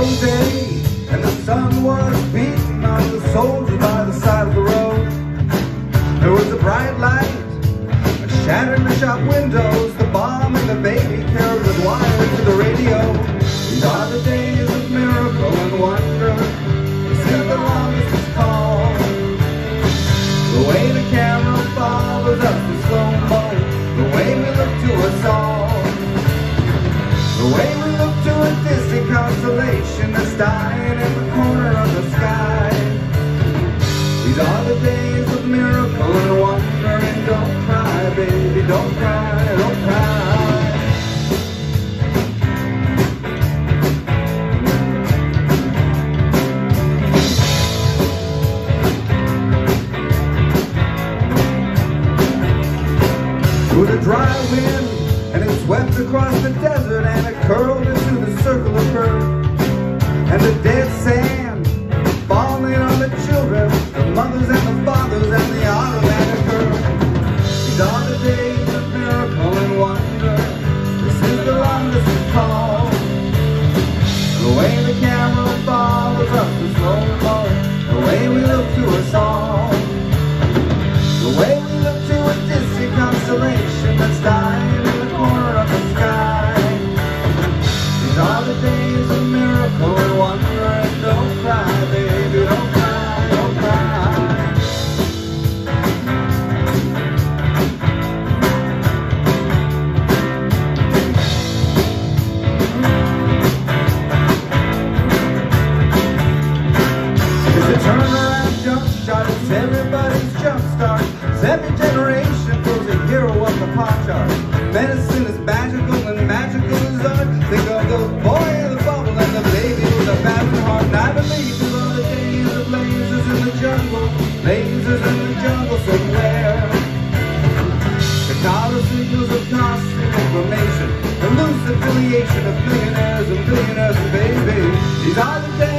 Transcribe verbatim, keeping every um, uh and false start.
day, and the sun was beating on the soldiers by the side of the road. There was a bright light, a shatter in the shop windows. The bomb and the baby carried was wired to the radio. These are the days of miracle and wonder. This is the longest it's called. The way the camera follows us in slow-mo, the way we look to us all, the way we look to a distant constellation that's dying in the corner of the sky. These are the days of miracle and wonder. And don't cry, baby, don't cry, don't cry. With a dry wind, and it swept across the desert, and it curled into the circle of earth. And the dead sand falling on the children, the mothers and the fathers, and the automatic earth. These are the days of miracle and wonder. This is the longest it's called. The way the camera follows us in slow-mo, the way we look to us all, the way we look to a distant constellation that's dying in the corner of the sky. These are the days of miracle and wonder. And don't cry, baby, don't cry, don't cry. It's a turnaround jump shot, it's everybody's jump start. It's every generation throws a hero up the pop chart. Medicine is magical and magical is art. Think of the boy in the bubble and the baby with a battered heart. And I believe these are the days of lasers in the jungle, lasers in the jungle somewhere. The color signals of constant information, the loose affiliation of millionaires and billionaires and baby. These are the days